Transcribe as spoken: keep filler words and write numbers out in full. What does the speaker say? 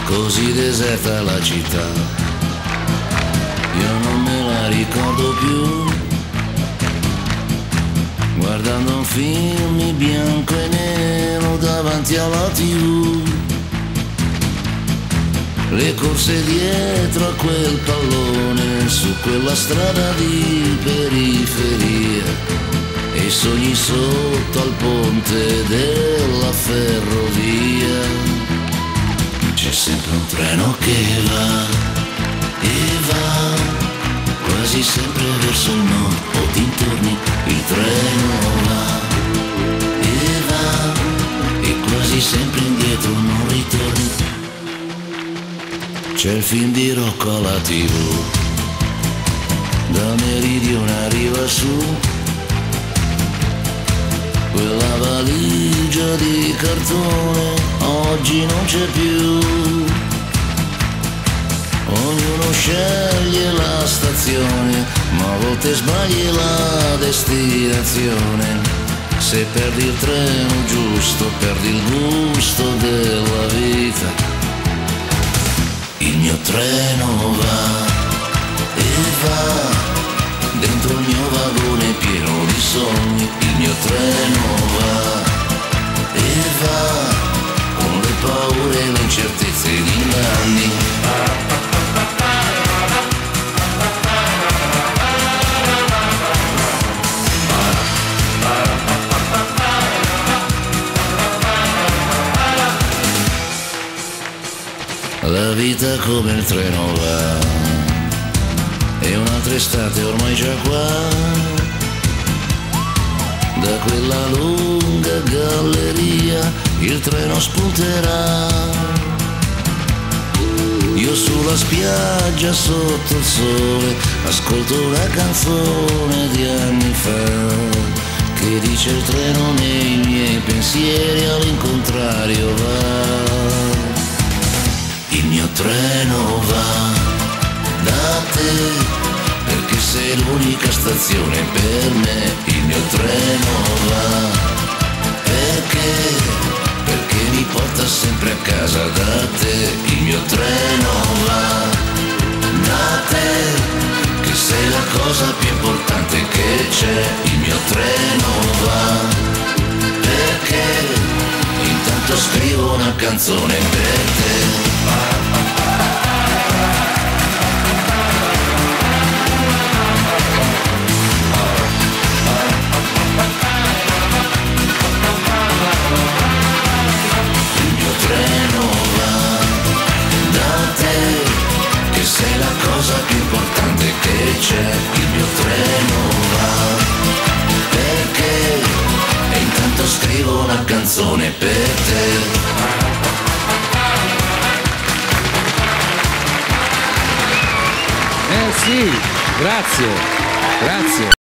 così deserta la città, io non me la ricordo più, guardando un film in bianco e nero davanti alla tivù, le corse dietro a quel pallone su quella strada di periferia e i sogni sotto al ponte della ferrovia. C'è sempre un treno che va e va, quasi sempre verso il nord o dintorni. Il treno va e va e quasi sempre indietro non ritorni. C'è il film di Rocco alla tivù, da meridione arriva su, quella valigia di cartone oggi non c'è più. Ognuno sceglie la stazione, ma a volte sbagli la destinazione. Se perdi il treno giusto, perdi il gusto della vita. Il mio treno va e va, dentro il mio vagone pieno di sogni. Il mio treno va e va, con le paure e le incertezze di inganni. La vita come il treno va, e un'altra estate ormai già qua, da quella lunga galleria il treno spunterà. Io sulla spiaggia sotto il sole ascolto una canzone di anni fa, che dice il treno nei miei pensieri all'incontrario va. Il mio treno va da te, perché sei l'unica stazione per me. Il mio treno va perché, perché mi porta sempre a casa da te. Il mio treno va da te, che sei la cosa più importante che c'è. Il mio treno va perché intanto scrivo una canzone per te. Il mio treno va da te, che sei la cosa più importante che c'è. Il mio treno va perché, e intanto scrivo una canzone per te. Eh sì, grazie, grazie.